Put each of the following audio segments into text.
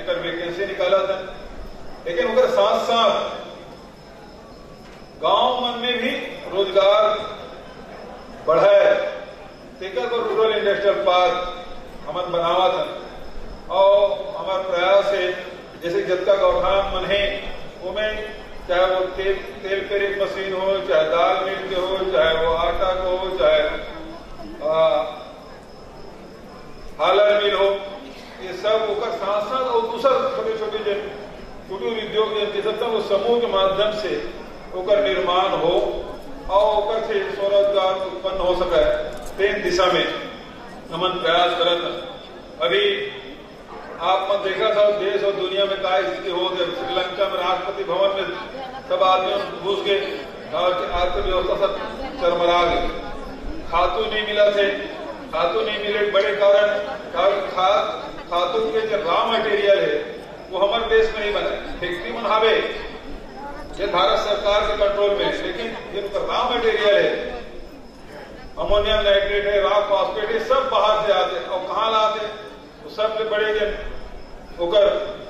जेकर वैकेंसी निकाला था, लेकिन उनके साथ साथ गांव मन में भी रोजगार बढ़ाए, तेकर को रूरल इंडस्ट्रियल पार्क हमन बनावा था। और हमारे प्रयास है जैसे जत्ता गौठान मन है उनमें चाहे वो तेल पेरिक मशीन हो, चाहे दाल मिल के हो, चाहे वो आटा को हो, चाहे हालर मिल हो, ये सब ओकर साथ साथ और दूसर छोटे छोटे जो कुटीर उद्योग सब वो समूह के माध्यम से ओकर निर्माण हो और ओकर से स्वरोजगार उत्पन्न हो सके, तेन दिशा में हमन प्रयास करत। अभी आप मन देखा था देश और दुनिया में क्या स्थिति हो गई। श्रीलंका में राष्ट्रपति भवन में सब आदमी घुस गए और अर्थव्यवस्था सब चरमरा गई। खातू नहीं मिला थे, खातू नहीं मिले बड़े कारण खातू के जो रॉ मटेरियल है वो हमारे देश में नहीं बना। फैक्ट्री बनावे ये भारत सरकार के कंट्रोल में, लेकिन जिनका रॉ मटेरियल है अमोनियम नाइट्रेट है, रॉक फॉस्फेट है, सब बाहर से आते और कहाँ लाते, तो सबसे बड़े जन होकर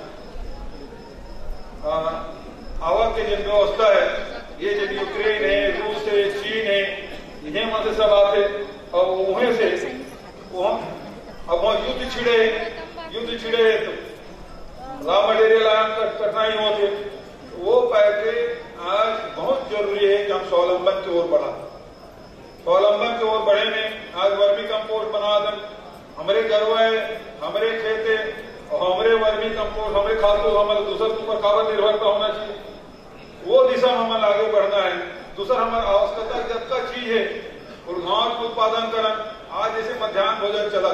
आवक के जिन व्यवस्था है ये जो यूक्रेन है, रूस है, चीन है, इन्हें वहां से सब आते और वहीं से अब वहां युद्ध छिड़े तो रॉ मटेरियल कठिनाई होते। वो पैकेज आज बहुत जरूरी है कि हम स्वावलंबन की ओर बढ़ा, स्वावलंबन की ओर बढ़े में आज वर्मी कंपोस्ट बना दें, हमारे गर्व है, हमारे खेत है और हमारे वर्मी कंपोस्ट, हमारे खातू हमारे दूसरे के ऊपर कार्बन निर्भरता होना चाहिए। वो दिशा में हमें आगे बढ़ना है। दूसरा हमारी आवश्यकता जब का चीज है और गांव का उत्पादन करना। आज जैसे मध्याह्न भोजन चला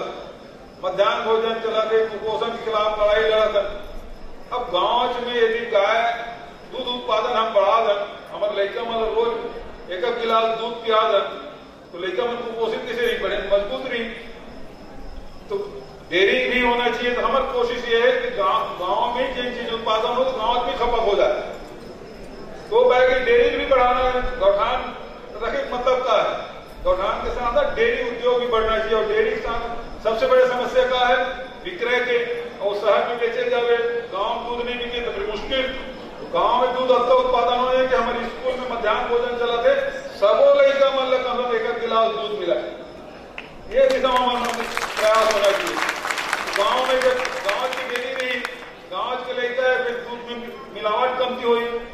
थे, कुपोषण के खिलाफ लड़ाई लड़ा था। अब गांव में यदि गाय दूध उत्पादन हम बढ़ा दें, हमारे लड़का मतलब रोज एक गिलास दूध पिया दें तो लड़का में कुपोषित कैसे नहीं पड़े, मजबूत नहीं। तो डेयरी भी होना चाहिए। तो हमारी कोशिश ये है कि गांव में जिन चीज उत्पादन हो तो गांव में खपत हो जाए। तो बैग डेयरी भी बढ़ाना है, गौठान रखे मतलब का है, गौठान के साथ साथ डेयरी उद्योग भी बढ़ना चाहिए। और डेयरी के साथ सबसे बड़ी समस्या का है विक्रय के, और शहर में बेचे जावे, गांव दूध नहीं बिके तो फिर मुश्किल। गांव में दूध अच्छा उत्पादन हो कि हमारे स्कूल में मध्याह्न भोजन चला थे, सबो लड़का मन कम से कम एक गिलास दूध मिला। ये दिशा में प्रयास होना चाहिए। गांव में जब गांव की डेयरी नहीं, गांव के लड़का है फिर दूध में मिलावट कमती हुई